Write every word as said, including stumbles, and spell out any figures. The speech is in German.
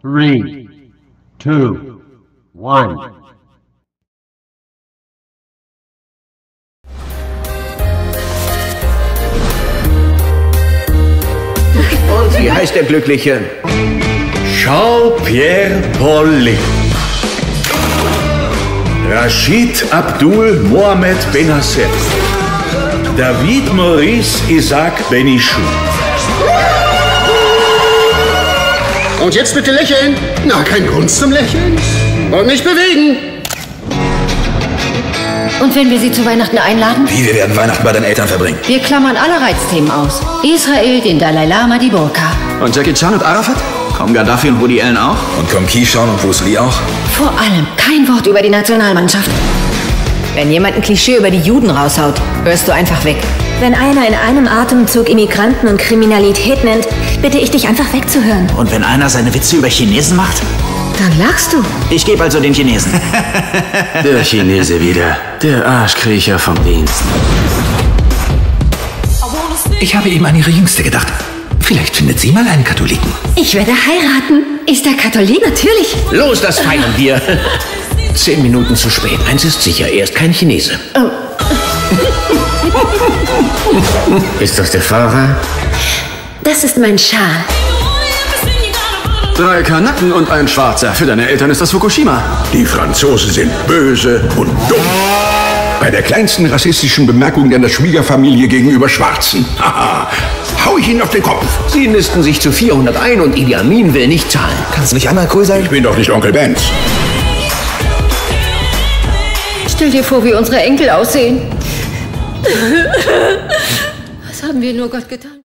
Three, two, one. Und wie heißt der Glückliche? Jean-Pierre Pauli. Rashid Abdul Mohamed Benasser. David Maurice Isaac Benichou. Und jetzt bitte lächeln. Na, kein Grund zum Lächeln. Und nicht bewegen. Und wenn wir sie zu Weihnachten einladen? Wie, wir werden Weihnachten bei deinen Eltern verbringen? Wir klammern alle Reizthemen aus. Israel, den Dalai Lama, die Burka. Und Jackie Chan und Arafat? Kommen Gaddafi und Woody Allen auch? Und kommen Keyshawn und Bruce Lee auch? Vor allem kein Wort über die Nationalmannschaft. Wenn jemand ein Klischee über die Juden raushaut, hörst du einfach weg. Wenn einer in einem Atemzug Immigranten und Kriminalität nennt, bitte ich dich einfach wegzuhören. Und wenn einer seine Witze über Chinesen macht? Dann lachst du. Ich gebe also den Chinesen. Der Chinese wieder. Der Arschkriecher vom Dienst. Ich habe eben an Ihre Jüngste gedacht. Vielleicht findet sie mal einen Katholiken. Ich werde heiraten. Ist der Katholik? Natürlich. Los, das feiern wir. Zehn Minuten zu spät. Eins ist sicher, er ist kein Chinese. Oh. Ist das der Fahrer? Das ist mein Schal. Drei Kanaken und ein Schwarzer. Für deine Eltern ist das Fukushima. Die Franzosen sind böse und dumm. Bei der kleinsten rassistischen Bemerkung deiner Schwiegerfamilie gegenüber Schwarzen. Haha. Hau ich Ihnen auf den Kopf. Sie nisten sich zu vierhundert ein und Idi Amin will nicht zahlen. Kannst du nicht einmal cool sein? Ich bin doch nicht Onkel Benz. Stell dir vor, wie unsere Enkel aussehen. Was haben wir nur Gott getan?